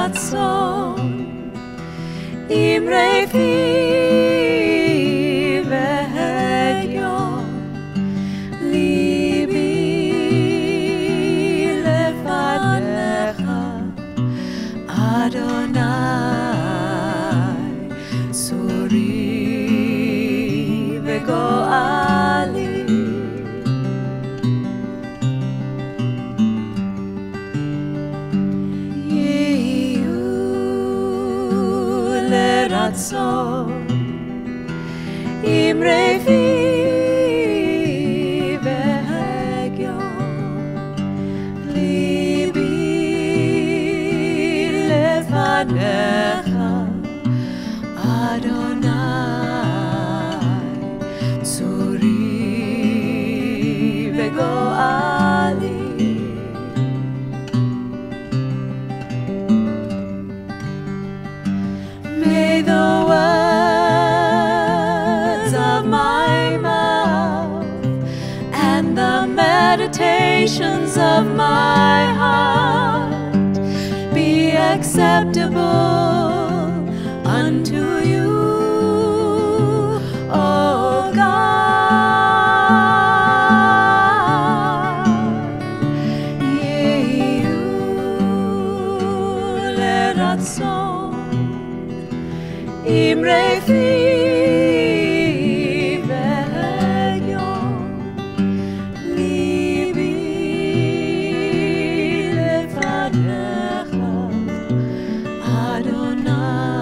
לרצון אמרי פי והגיון ליבי לפניך אדוני צורי וגואלי לרצון אמרי פי והגיון ליבי לפניך אדוני צורי וגואלי May the words of my mouth and the meditations of my heart be acceptable unto you, O God. Yehu leratzon אמרי פי והגיון ליבי לפניך אדוני